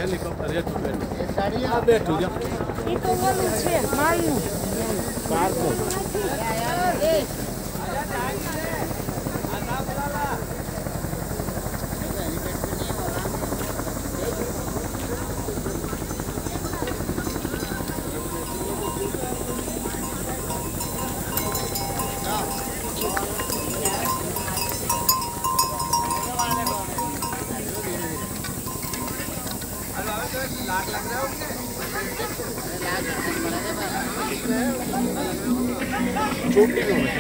helicopter ये बैठो जा ये तो वो नीचे मालूम पार्क में लाख लग रहा है छोटी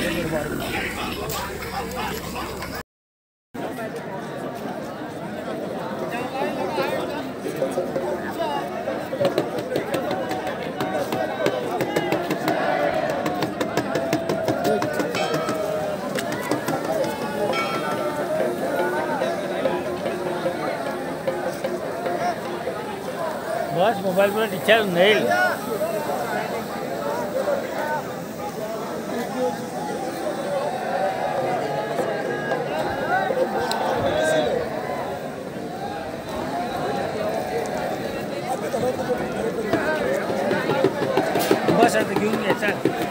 बस मोबाइल पर रिचार्ज नहीं बस आता घेऊन घ्यायचा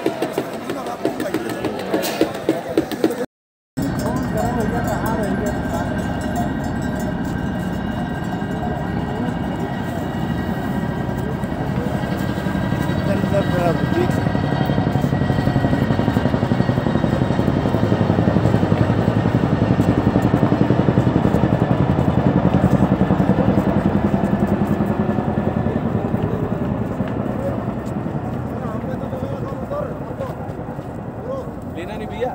लेना नहीं भैया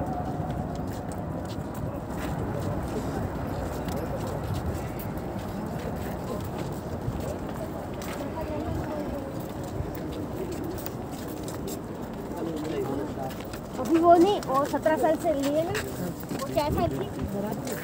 अभी वो नहीं, और 17 साल से लिए ना, वो क्या था थी